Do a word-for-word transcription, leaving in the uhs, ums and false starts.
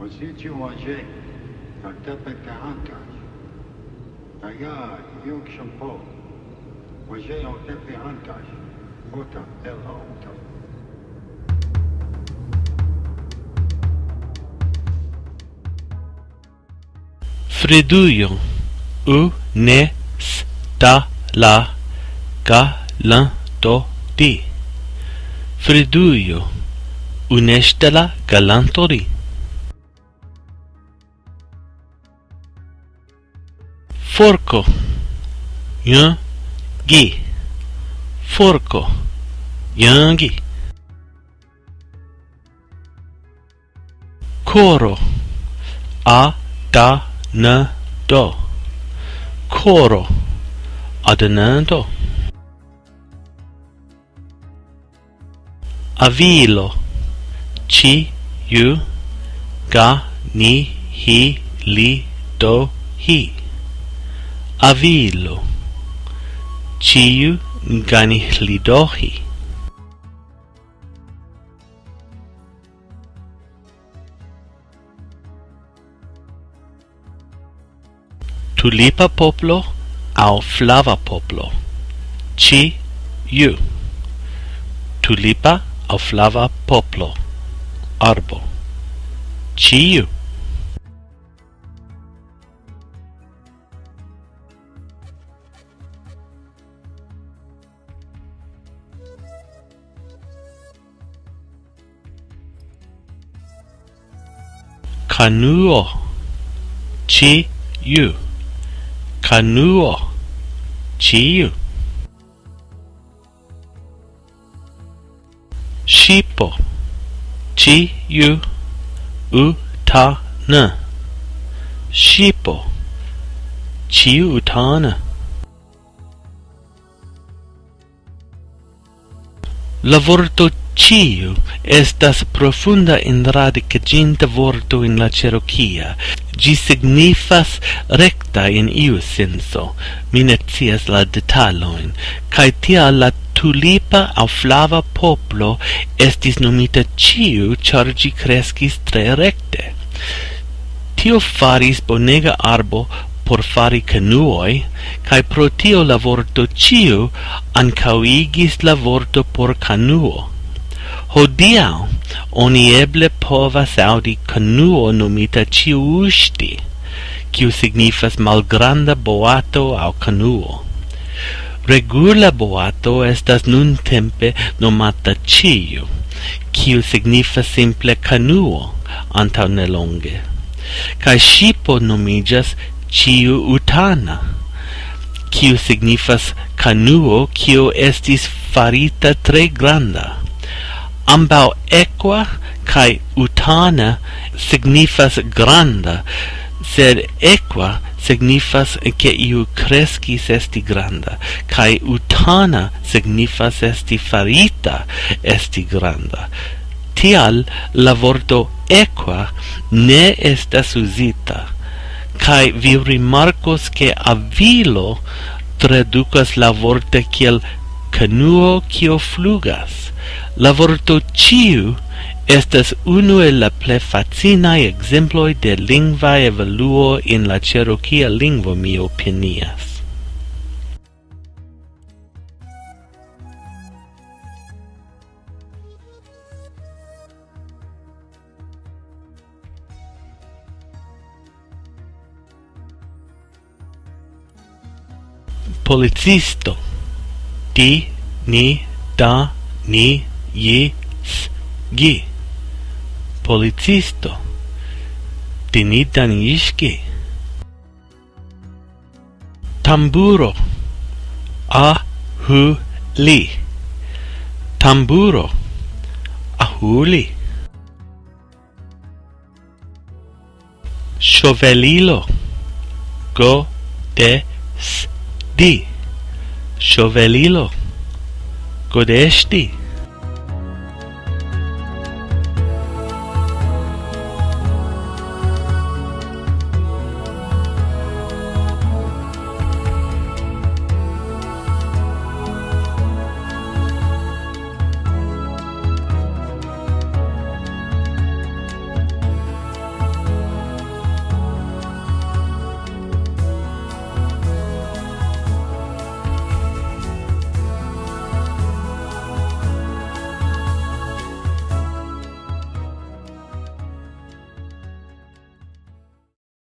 situaje antaŭaj ayaj yukshampo waje antaŭaj ota el auto Fredujo u ne sta la galanto di Fredujo unestela galantori. Forco yangi forco yangi coro a da na do coro adanando avilo ci u ga ni hi li do hi avilo ci u ga ni li do hi tulipa poplo au flava poplo ci u tulipa au flava poplo arbo ci u kanuo ci u kanuo ci u Shipo ci u utana Shipo ci utana La vorto ciu estas profunda enradikiĝinta vorto en la ĉerokia. Ĝi signifas rekta en iu senso. Mi ne scias la detalojn. Kaj tial la tulipa aŭ flava poplo estis nomita ciu, ĉar ĝi kreskis tre rekte. Tio faris bonega arbo por fari kanuoj, kaj pro tio la vorto ciu ankaŭigis la vorto por kanuo. Hodiaŭ oni eble povas aŭdi kanuo nomita ĉiuŝti, kiu signifas malgranda boato aŭ kanuo. Regula boato estas nuntempe nomata ĉiu, kiu signifas simple kanuo antaŭ nelonge. Kaj ŝipo nomiĝas ĉiu utana, kiu signifas kanuo kiu estis farita tre granda. Ambaŭ equa kaj utana signifas granda, sed equa signifas ke iu kreskis esti granda, kaj utana signifas esti farita esti granda. Tial la vorto equa ne estas uzita, kaj vi rimarkos ke avilo tradukas la vorto kiel kanuo kiu flugas. La vorto ciu estas unu el la plej facilaj ekzemploj de lingva evoluo en la ĉerokia lingvo, mi opinias. Policisto di ni da ni je gi policisto dinidanishki tamburo a hu li tamburo ahuli shovelilo go de s di shovelilo godesti